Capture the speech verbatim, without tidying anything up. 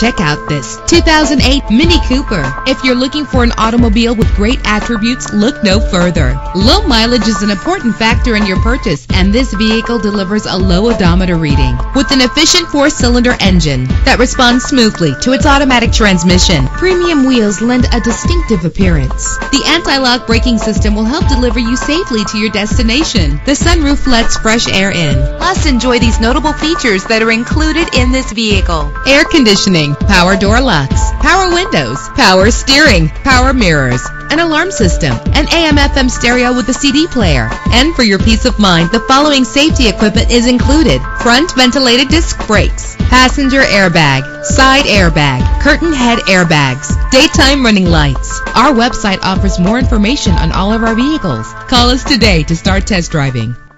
Check out this two thousand eight Mini Cooper. If you're looking for an automobile with great attributes, look no further. Low mileage is an important factor in your purchase, and this vehicle delivers a low odometer reading. With an efficient four-cylinder engine that responds smoothly to its automatic transmission, premium wheels lend a distinctive appearance. The anti-lock braking system will help deliver you safely to your destination. The sunroof lets fresh air in. Plus, enjoy these notable features that are included in this vehicle: air conditioning, power door locks, power windows, power steering, power mirrors, an alarm system, an A M F M stereo with a C D player. And for your peace of mind, the following safety equipment is included: front ventilated disc brakes, passenger airbag, side airbag, curtain head airbags, daytime running lights. Our website offers more information on all of our vehicles. Call us today to start test driving.